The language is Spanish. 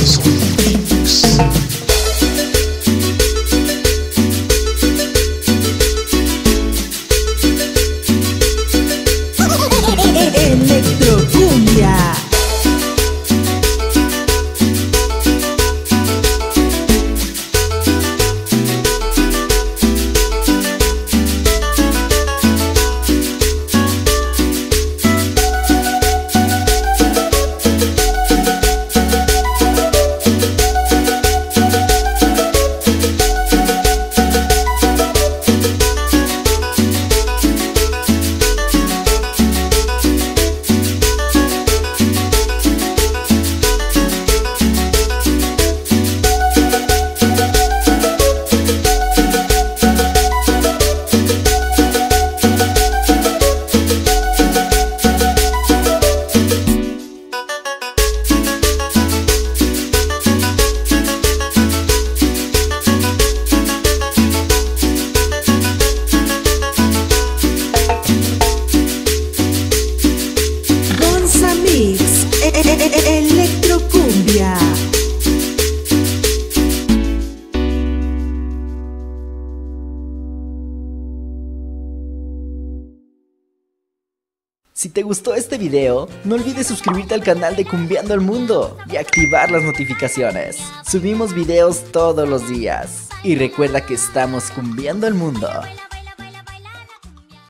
Electrocumbia. Electrocumbia. Si te gustó este video, no olvides suscribirte al canal de Cumbiando el Mundo y activar las notificaciones. Subimos videos todos los días. Y recuerda que estamos cumbiando el mundo.